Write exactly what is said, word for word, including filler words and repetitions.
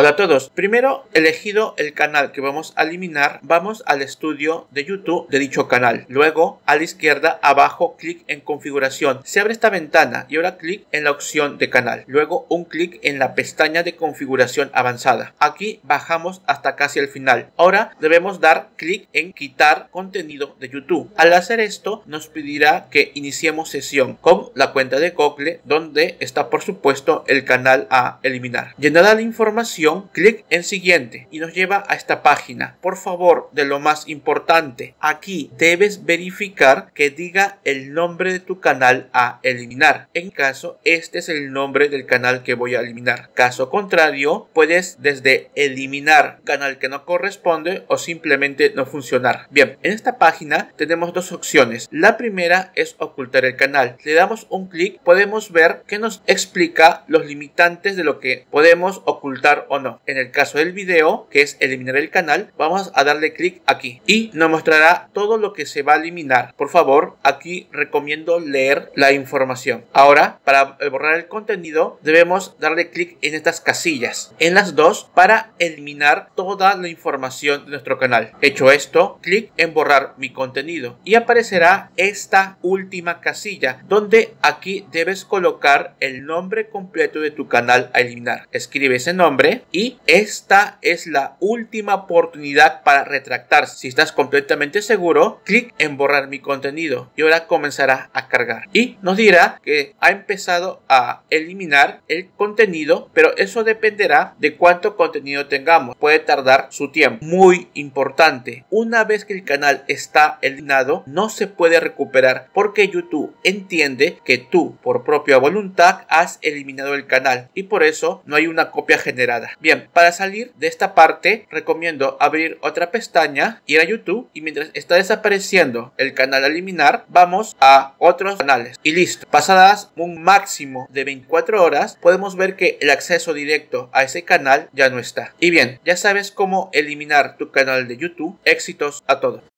Hola a todos. Primero, elegido el canal que vamos a eliminar, vamos al estudio de YouTube de dicho canal. Luego, a la izquierda, abajo, clic en configuración. Se abre esta ventana y ahora clic en la opción de canal. Luego, un clic en la pestaña de configuración avanzada. Aquí bajamos hasta casi el final. Ahora debemos dar clic en quitar contenido de YouTube. Al hacer esto, nos pedirá que iniciemos sesión con la cuenta de Google, donde está por supuesto el canal a eliminar. Llenada la información, clic en siguiente y nos lleva a esta página. Por favor, de lo más importante, aquí debes verificar que diga el nombre de tu canal a eliminar. En caso, este es el nombre del canal que voy a eliminar. Caso contrario, puedes desde eliminar canal que no corresponde o simplemente no funcionar. Bien, en esta página tenemos dos opciones. La primera es ocultar el canal. Le damos un clic, podemos ver que nos explica los limitantes de lo que podemos ocultar o no. En el caso del video, que es eliminar el canal, vamos a darle clic aquí y nos mostrará todo lo que se va a eliminar. Por favor, aquí recomiendo leer la información. Ahora, para borrar el contenido, debemos darle clic en estas casillas, en las dos, para eliminar toda la información de nuestro canal. Hecho esto, clic en borrar mi contenido y aparecerá esta última casilla, donde aquí debes colocar el nombre completo de tu canal a eliminar. Escribe ese nombre y esta es la última oportunidad para retractarse. Si estás completamente seguro, clic en borrar mi contenido y ahora comenzará a cargar y nos dirá que ha empezado a eliminar el contenido, pero eso dependerá de cuánto contenido tengamos. Puede tardar su tiempo. Muy importante, una vez que el canal está eliminado, no se puede recuperar porque YouTube entiende que tú por propia voluntad has eliminado el canal y por eso no hay una copia generada. Bien, para salir de esta parte recomiendo abrir otra pestaña, ir a YouTube y mientras está desapareciendo el canal a eliminar, vamos a otros canales y listo. Pasadas un máximo de veinticuatro horas, podemos ver que el acceso directo a ese canal ya no está. Y bien, ya sabes cómo eliminar tu canal de YouTube. Éxitos a todos.